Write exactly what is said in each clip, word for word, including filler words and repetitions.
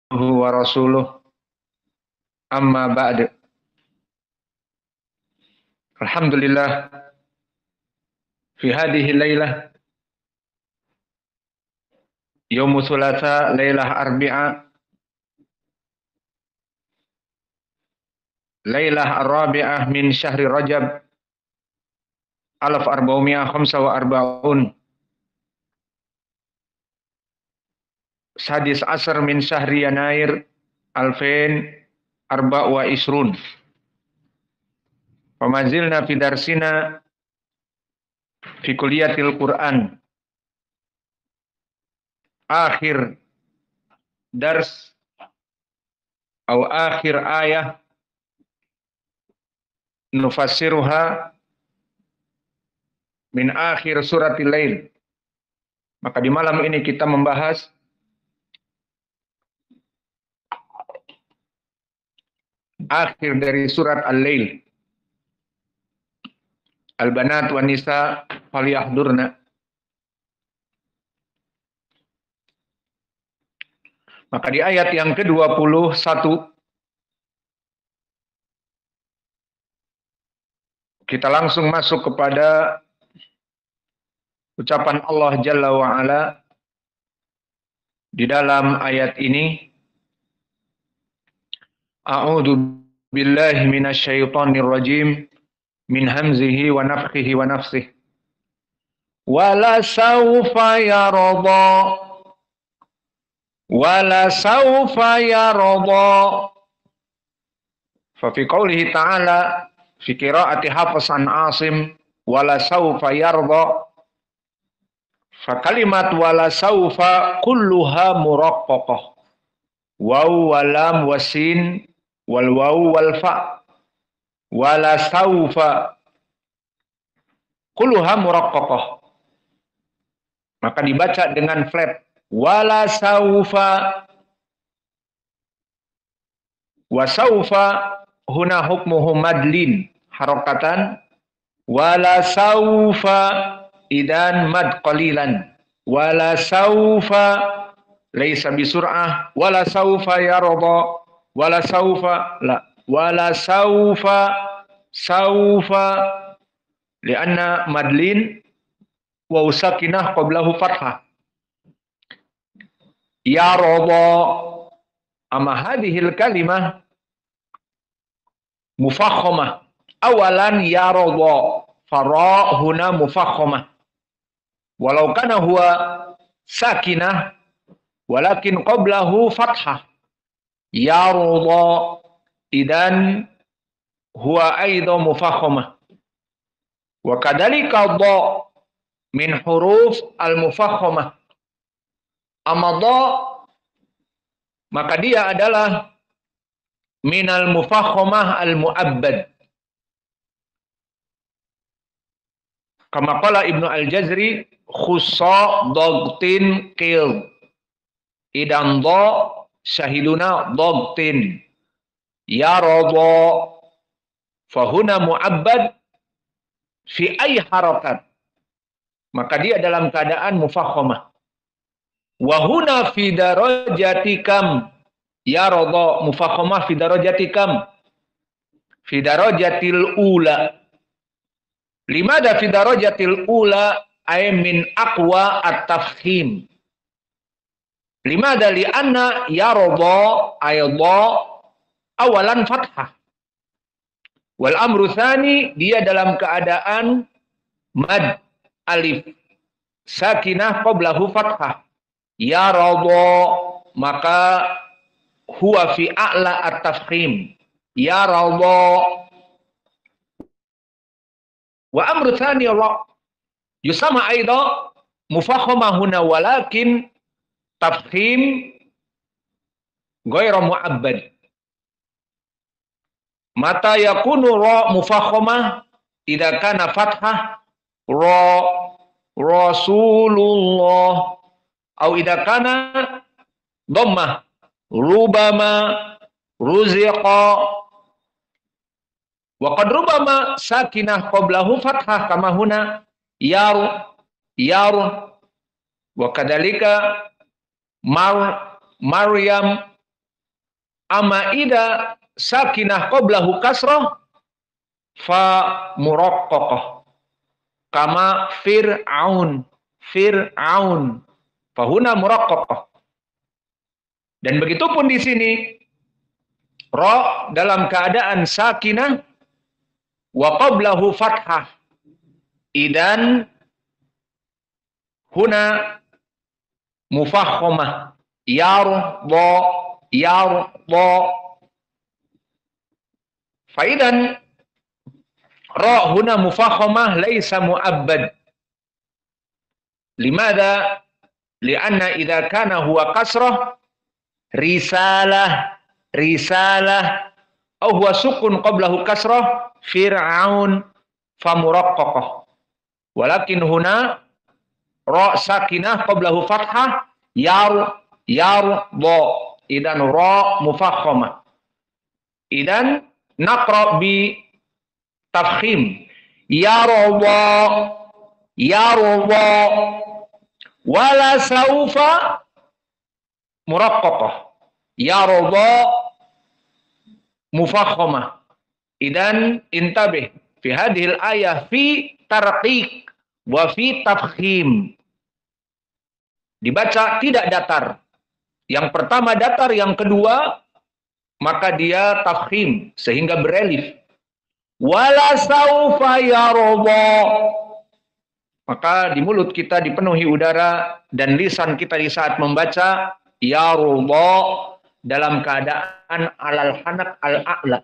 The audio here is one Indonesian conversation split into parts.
wa rasuluh amma ba'd. Alhamdulillah fi hadhihi lailah yaumu thulatha lailah arbi'a lailah ar-rabi'ah min syahri Rajab alaf arba'umiyah khamsa wa arba'un sadis asar min syahri Yanair alfain arba' wa isrun. Pamazilna fi darsina fi kulliyatil Quran. Akhir dars atau akhir ayah nufassiruha min akhir suratil lail. Maka di malam ini kita membahas akhir dari surat Al-Lail. Al-banat wa nisa falyahdurna. Maka di ayat yang ke dua puluh satu kita langsung masuk kepada ucapan Allah Jalla wa Ala di dalam ayat ini. A'udzu billahi minasyaitonir rajim min hamzihi wa nafthihi wa nafsihi. Wala sawfa yarda wala sawfa yarda. Fa fi qoulihi ta'ala fi qiraati Hafs an Asim wala sawfa yarda. Fa kalimat wala sawfa kulluha muraqqaqah. Waw walam wasin wal waw wal fa. Wala sawfa kulluha muraqqaqah. Maka dibaca dengan flat. Wala sawfa. Wa sawfa huna hukmuhu madlin harakatan. Wala sawfa idan mad qalilan. Wala sawfa laisa bisur'ah. Wala sawfa yarda. Wala sawfa la. Wala sawfa sawfa lianna madlin wa usakinah qablahu fathah. Yarda. Amma hadhil kalimah mufakhamah. Awalan yarda. Fara huna mufakhamah. Walau kana huwa sakinah walakin qablahu fathah. Yarda idan huwa aidan mufakhamah. Wa kadzalika dha min huruf al-mufakhamah. Amma dha maka dia adalah minal mufakhamah al-mu'abbad. Kama qala Ibnu Al-Jazri khussa dagtin qil. Idan dha syahiduna dagtin. Yarada fahuna mu'abbad fi ay harakat. Maka dia dalam keadaan mufakhamah. Wa huna fi darajati kam. Yarada mufakhamah fi darajati kam. Fi darajatil ula. Limada fi darajatil ula ay min aqwa at-tafkhim. Limada li anna yarada ayda awalan fathah. Wal amru tsani dia dalam keadaan mad alif sakinah qablahu fathah. Yarada maka huwa fi a'la at-tafkhim. Yarada wa amru tsani ra yusama aidha mufakhamah huna walakin tafkhim ghairu mu'abbad. Mata yakunu ra mufakhamah idza kana fathah ra rasulullah au idza kana dhammah rubama ruziqa wa qad rubama sakinah qablahu fathah kama huna yaru yaru wa kadzalika mar Maryam Amma ida sakinah qablahu kasrah fa muraqqaqah. Kama Fir'aun. Fir'aun. Fahuna muraqqaqah. Dan begitu pun di sini ra dalam keadaan sakinah wa qablahu fathah. Idan huna mufakhamah. Yarda, yarda. Faidan ra huna mufakhamah laisa mu'abbad. Limada? Lianna idza kana huwa kasrah risalah, risalah, aw huwa sukun qablahu kasrah fir'aun famuraqqaqah. Walakin huna ra sakinah qablahu fathah yar yar dha. Idan ra mufakhamah. Idan naqra bi tafkhim yarwa yarwa wala saufa muraqqaqah yarwa mufakhamah. Idan intabih fi hadhil ayah fi tarqiq wa fi tafkhim. Dibaca tidak datar. Yang pertama datar, yang kedua maka dia tafkhim sehingga berelif. Wala saufa yarda. Maka di mulut kita dipenuhi udara dan lisan kita di saat membaca yarda dalam keadaan alal hanak al-a'la.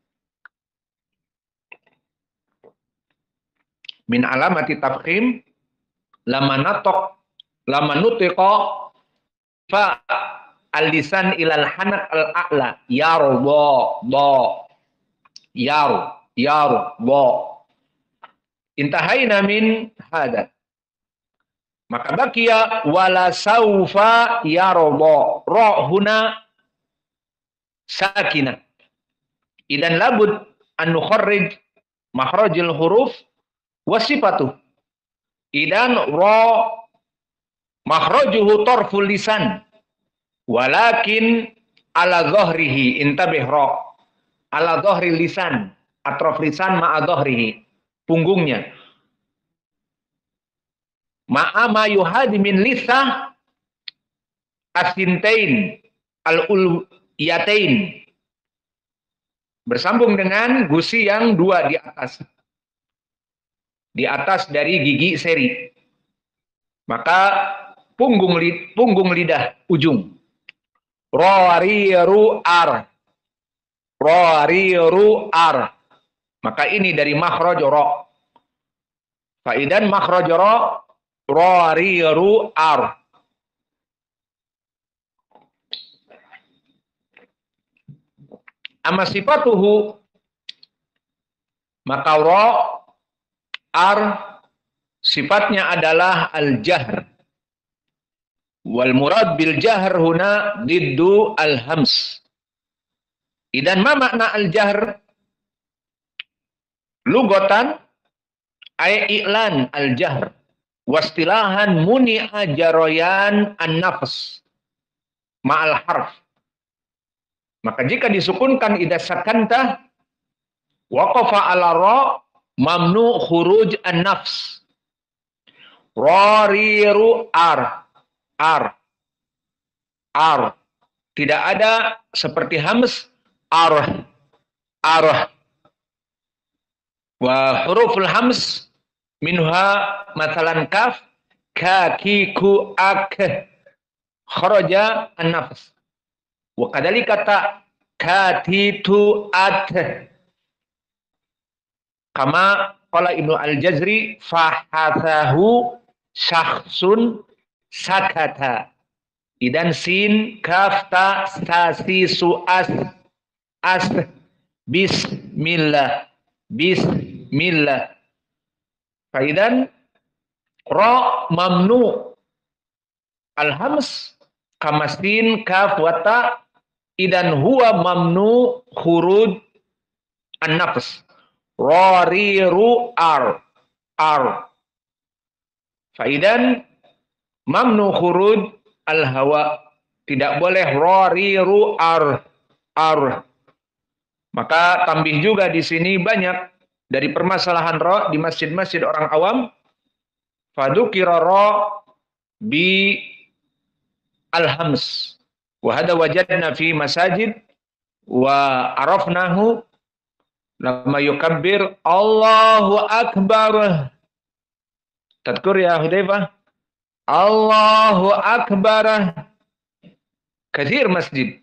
Min alamati tafkhim lama natok lama nutiqa fa al-lisan ilal hanak al-a'la yarda da yar yar da. Intahaina min hada. Maka bakia wala saufa yarda. Ra huna sakinah. Idan labud an nukharrij makhrajil huruf wasifatuh. Idan ra makhrajuhu tarful lisan walakin ala dhahrihi. Intabih ra ala dhahri lisan, atraf lisan ma'a dhahrihi, punggungnya. Ma'a ma yuhadi min lisah asintain al-ulyatain, bersambung dengan gusi yang dua di atas, di atas dari gigi seri. Maka punggung lid, punggung lidah ujung. Ro-ri-ru ar. Ro-ri-ru ar. Maka ini dari makhraj ra. Faidan makhraj ra ro-ri-ru ar. Amma sifatuhu, maka ra ar sifatnya adalah al-jahr. Wal murad bil jahr huna diddu al-hams. Idan ma makna al-jahr? Lugatan ay i'lan al-jahr. Wastilahan muni'a jarayan an-nafs ma'al harf. Maka jika disukunkan idza sakanta waqafa ala ra mamnu khuruj an-nafs. Rariru ar ar ar. Tidak ada seperti hams ar ar. Wa huruful hams minha mathalan kaf ka ki ku ak kharaja an-nafs. Wa kadzalika ta ka ti tu at. Kama qala Ibnu Al-Jazri fahathahu syakhsun sakata. Idan sin kaf ta sa si su as as bismillah bismillah. Faidan ra mamnu al-hams kama sin kaf wa ta. Idan huwa mamnu khuruj an-nafs. Rariru ar ar. Faidan mamnu khuruj al-hawa. Tidak boleh rariru ar. ar. Maka tambih juga di sini banyak dari permasalahan ro di masjid-masjid orang awam. Fadzukira ra bi al-hams. Wa hada wajadna fi masajid wa arafnahu lama yukabbir Allahu akbar. Tadkur ya Hudzaifah. Allahu akbar. Kathir masjid.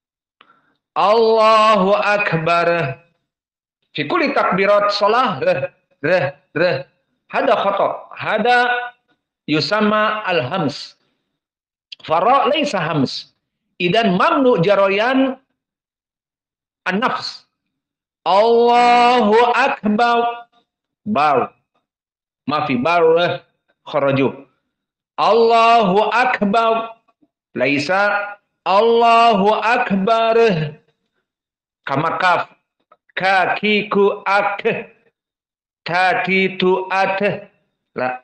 Allahu akbar. Fi kulli takbirat shalah rah rah rah. Hada khata. Hada yusamma al-hams. Fara laysa hams. Idan mamnu jaroyan an-nafs. Allahu akbar. Bar. Mafi bar kharaju. Allahu akbar. Laisa Allahu akbar. Kama kaf. Kakiku ak. Tatitu at. La.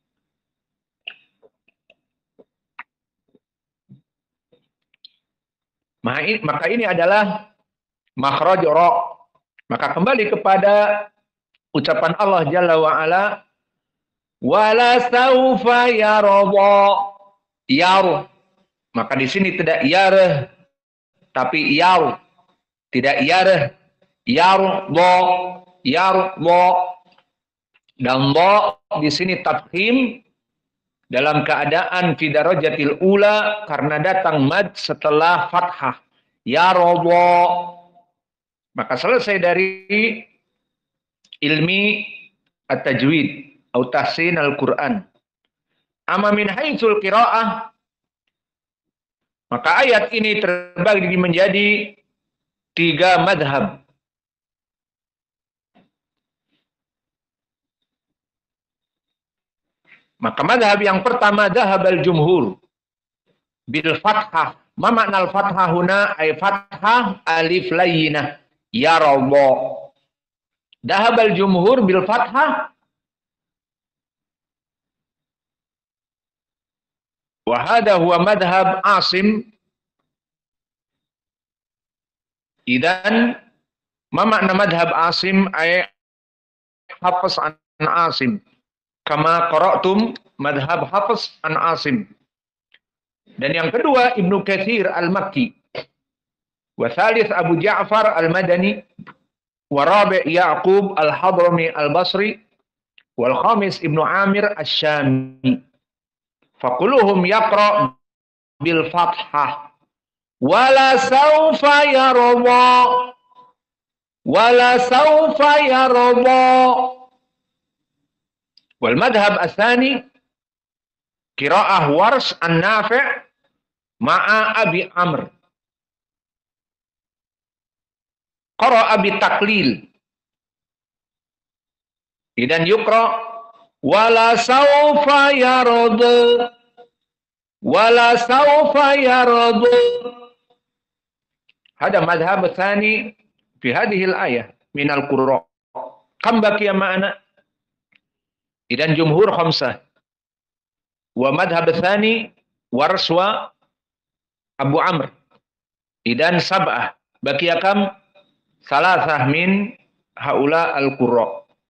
Maka ini adalah makhraj ra. Maka kembali kepada ucapan Allah Jalla wa Ala, wala saufa yarda. Yar. Maka di sini tidak yar, tapi yar. Tidak yar, yarda, yarda. Dan dha di sini tafkhim dalam keadaan fi darajatil ula karena datang mad setelah fathah. Yarda. Maka selesai dari ilmi at-tajwid atau tahsin al-Quran. Amma min haitsul qiraah, maka ayat ini terbagi menjadi tiga madhab. Maka madhab yang pertama dhahab al-jumhur bil fathah. Ma makna al-fathah huna ay fathah alif layyinah yarada. Dhahab al-jumhur bil fathah wa hadha huwa madhab Asim. Idan ma makna madhab Asim ay hafaz an Asim. Kama qara'tum madhab hafaz an Asim. Dan yang kedua Ibnu Katsir al-Makki. Wa thalith Abu Ja'far al-Madani. Wa rabi' Ya'qub al-Hadrami al-Basri. Wal khamis Ibnu Amir asy-Syami. Faquluhum yaqra' bil fathah. Wala saufa yarda. Wala saufa yarda. Wal madhab ats-tsani qiraa'ah Warsh an-Nafi' ma'a Abi Amr. Qara'a bi taqlil. Idan yuqra wala saufa yarda. Wala saufa yarda. Hada madhab ats-tsani fi hadhihi al-ayah min al-qurra. Kam baqiya ma'ana? Idan jumhur khamsah. Wa madhab tsani Warsh wa Abu Amr. Idan sab'ah. Baqiya kam? Salasah min haula al-qurra.